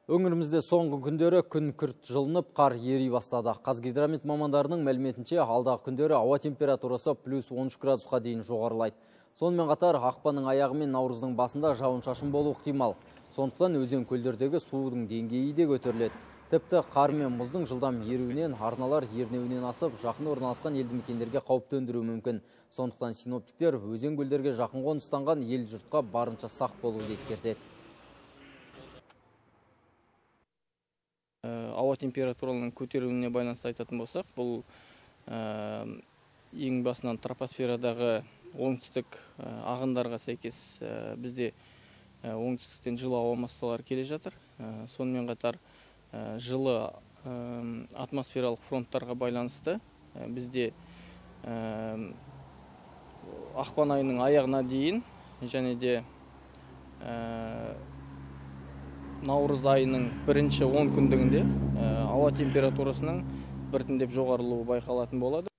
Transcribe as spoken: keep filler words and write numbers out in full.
Өңірімізде соңғы күндері күн күрт жылынып, қар ери бастады. Қазгидромет мамандарының мәліметінше, алдағы күндері ауа температурасы плюс он үш градусқа дейін жоғарылайды. Сонымен қатар, ақпанның аяғы мен наурыздың басында жауын-шашын болуы ықтимал. Сондықтан өзен көлдердегі судың деңгейі де көтеріледі. Тіпті қар мен мұздың жылдам еруінен, арналар ернеуінен асып, жақын орналасқан елді мекендерге қауіп төндіруі мүмкін. Сондықтан синоптиктер өзен көлдерге жақын қоныстанған ел жұртқа барынша сақ болуды ескертеді. Ауа температураларының көтерілуіне байланысты айтатын болсақ, бұл ең басынан тропосферадағы оңтүстік ағындарға сәйкес бізде оңтүстіктен жылы ауа массалары келе жатыр. Сонымен қатар жылы атмосфералық фронттарға байланысты бізде ақпан айының аяғына дейін және де наурыз айының бірінші он күндігінде ауа температурасының біртіндеп жоғарылауы байқалатын болады.